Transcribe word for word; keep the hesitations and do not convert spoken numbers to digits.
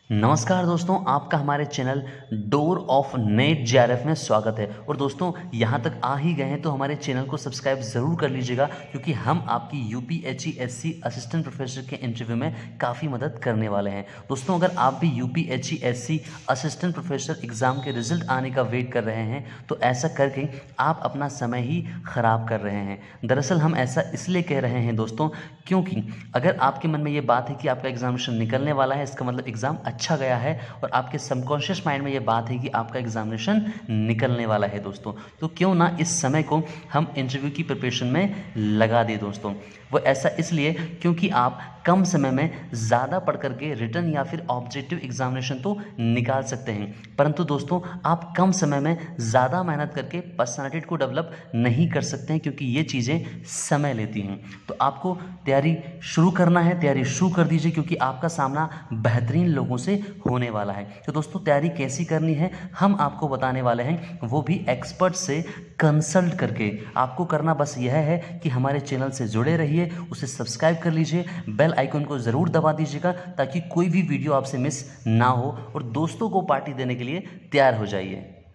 नमस्कार दोस्तों, आपका हमारे channel door of NET JRF में स्वागत है। और दोस्तों, यहाँ तक आ ही गए हैं तो हमारे चैनल को सब्सक्राइब ज़रूर कर लीजिएगा, क्योंकि हम आपकी यूपीएचईएससी असिस्टेंट प्रोफेसर के इंटरव्यू में काफ़ी मदद करने वाले हैं। दोस्तों, अगर आप भी यूपीएचईएससी असिस्टेंट प्रोफेसर एग्ज़ाम के रिजल्ट आने का वेट कर रहे हैं तो ऐसा करके आप अपना समय ही ख़राब कर रहे हैं। दरअसल हम ऐसा इसलिए कह रहे हैं दोस्तों, क्योंकि अगर आपके मन में ये बात है कि आपका एग्जामिनेशन निकलने वाला है, इसका मतलब एग्ज़ाम अच्छा गया है, और आपके सबकॉन्शियस माइंड में ये बात है कि आपका एग्जामिनेशन निकलने वाला है दोस्तों, तो क्यों ना इस समय को हम इंटरव्यू की प्रिपरेशन में लगा दें दोस्तों। वो ऐसा इसलिए क्योंकि आप कम समय में ज़्यादा पढ़ करके रिटन या फिर ऑब्जेक्टिव एग्जामिनेशन तो निकाल सकते हैं, परंतु दोस्तों आप कम समय में ज़्यादा मेहनत करके पर्सनालिटी को डेवलप नहीं कर सकते हैं, क्योंकि ये चीज़ें समय लेती हैं। तो आपको तैयारी शुरू करना है, तैयारी शुरू कर दीजिए, क्योंकि आपका सामना बेहतरीन लोगों से होने वाला है। तो दोस्तों, तैयारी कैसी करनी है हम आपको बताने वाले हैं, वो भी एक्सपर्ट से कंसल्ट करके। आपको करना बस यह है कि हमारे चैनल से जुड़े रहिए, उसे सब्सक्राइब कर लीजिए, बेल आइकन को ज़रूर दबा दीजिएगा, ताकि कोई भी वीडियो आपसे मिस ना हो, और दोस्तों को पार्टी देने के लिए तैयार हो जाइए।